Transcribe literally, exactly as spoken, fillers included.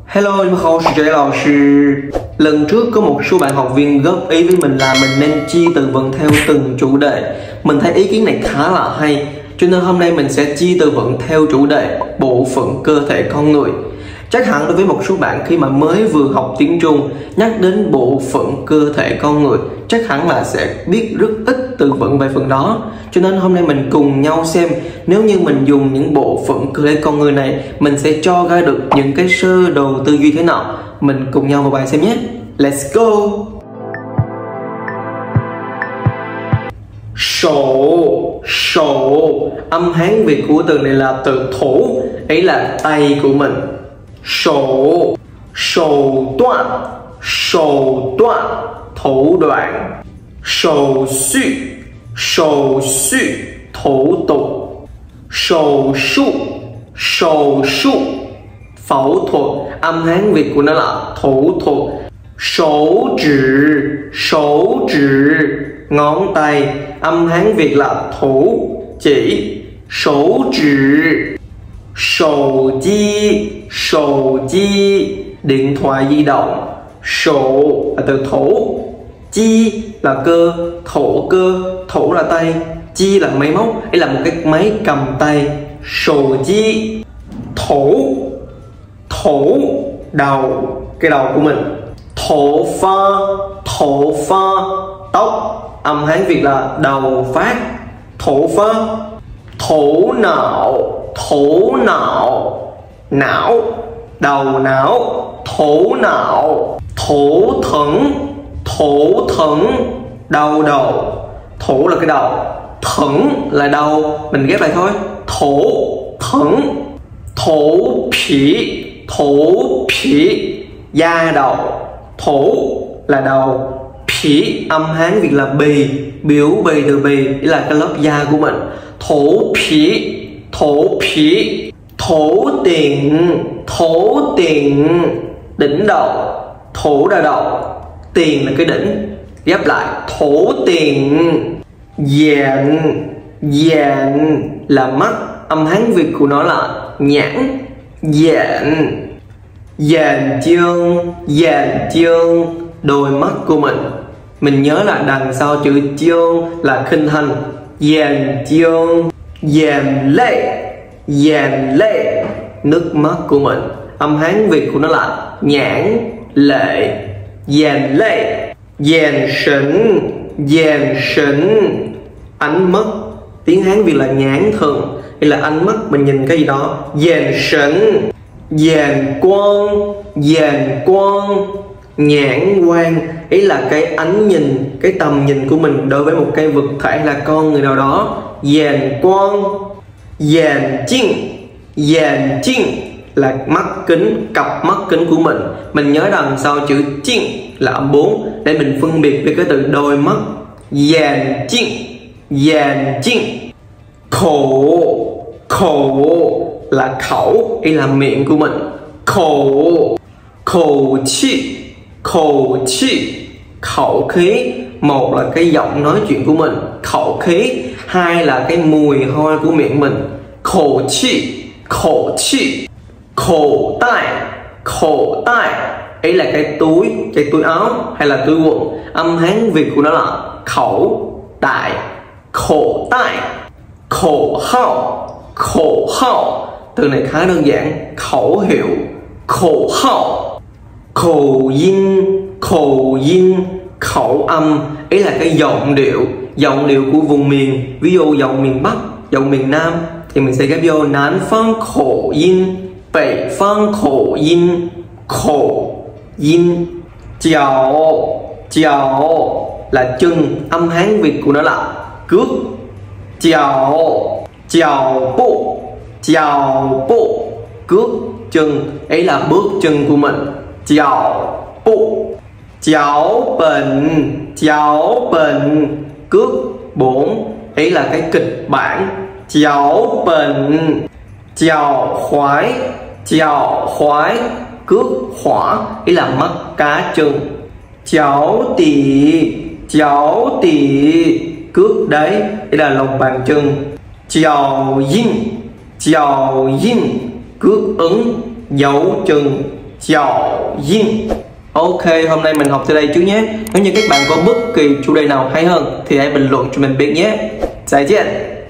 Hello, em hào sĩ lão sư. Lần trước có một số bạn học viên góp ý với mình là mình nên chia từ vựng theo từng chủ đề. Mình thấy ý kiến này khá là hay, cho nên hôm nay mình sẽ chia từ vựng theo chủ đề bộ phận cơ thể con người. Chắc hẳn đối với một số bạn khi mà mới vừa học tiếng Trung, nhắc đến bộ phận cơ thể con người, chắc hẳn là sẽ biết rất ít từ vựng về phần đó. Cho nên hôm nay mình cùng nhau xem nếu như mình dùng những bộ phận cơ thể con người này, mình sẽ cho ra được những cái sơ đồ tư duy thế nào. Mình cùng nhau vào bài xem nhé. Let's go! Sổ, sổ. Âm Hán Việt của từ này là từ thủ, ấy là tay của mình. Sổ, sổ đoạn, sổ đoạn, thủ đoạn. Sổ sư, sổ sư, thủ tục. Sổ su, sổ su, phẫu thuật. Âm Hán Việt của nó là thủ thuật. Sổ chỉ, sổ chỉ, ngón tay. Âm Hán Việt là thủ chỉ. Sổ chỉ. Sổ di, sổ di, điện thoại di động. Sổ là từ thủ, chi là cơ, thổ cơ, thủ là tay, chi là máy móc, đây là một cái máy cầm tay. Sổ di, thủ, thủ, đầu, cái đầu của mình. Thổ pha, thổ pha, tóc. Âm Hán Việt là đầu phát. Thổ pha. Thủ não, thủ não, não, đầu não. Thủ não. Thủ thẫn, thủ thẫn, đầu đầu. Thủ là cái đầu, thẫn là đầu, mình ghép lại thôi. Thủ thẫn. Thủ phỉ, thủ phỉ, da đầu. Thủ là đầu, phỉ âm Hán Việt là bì, biểu bì từ bì, đây là cái lớp da của mình. Thủ phỉ, thủ phỉ. Thủ tiền, thủ tiền, đỉnh đầu. Thủ là đầu, tiền là cái đỉnh, ghép lại. Thủ tiền. Dạn, dạn là mắt, âm Hán Việt của nó là nhãn. Dạn. Dàn chương, dàn chương, đôi mắt của mình. Mình nhớ là đằng sau chữ chương là khinh thanh. Dàn chương. Dàn lệ, dàn lệ, nước mắt của mình. Âm Hán Việt của nó là nhãn lệ. Dàn lệ. Dàn sỉnh, dàn sỉnh, ánh mắt. Tiếng Hán Việt là nhãn thần, đây là ánh mắt mình nhìn cái gì đó. Dàn sỉnh. Dàn quang, dàn quang, nhãn quan, ý là cái ánh nhìn, cái tầm nhìn của mình đối với một cái vật thể là con người nào đó. Dàn quang. Dàn chinh, dàn chinh là mắt kính, cặp mắt kính của mình. Mình nhớ đằng sau chữ chinh là âm bốn để mình phân biệt với cái từ đôi mắt. Dàn chinh, dàn chinh. Khổ, khổ là khẩu, đây là miệng của mình. Khẩu, khẩu chi, khẩu chi, khẩu khí. Một là cái giọng nói chuyện của mình, khẩu khí. Hai là cái mùi hôi của miệng mình. Khẩu chi, khẩu chi. Khẩu tay, khẩu tay, ấy là cái túi, cái túi áo hay là túi quần. Âm Hán Việt của nó là khẩu đại. Khẩu tay. Khẩu hao, khẩu hao, từ này khá đơn giản. Khẩu hiệu, khẩu hao. Khẩu dinh, khẩu dinh, khẩu âm, ấy là cái giọng điệu, giọng điệu của vùng miền. Ví dụ giọng miền Bắc, giọng miền Nam thì mình sẽ ghép vô Nam Phương khẩu dinh,北方khẩu dinh, khẩu dinh. Chào, chào là chân, âm Hán Việt của nó là cước. Chào, chào bộ, chào bộ, cước chân, ấy là bước chân của mình. Chào bộ. Chào bệnh, chào bệnh, cước bốn, ấy là cái kịch bản. Chào bệnh. Chào khoái, chào khoái, cước hỏa, ấy là mắt cá chân. Chào tỉ, chào tỉ, cước đấy, đây là lòng bàn chân. Chào dinh, chào dinh, cước ứng, dấu chân. Chào yin. Ok, hôm nay mình học từ đây trước nhé. Nếu như các bạn có bất kỳ chủ đề nào hay hơn thì hãy bình luận cho mình biết nhé.再见.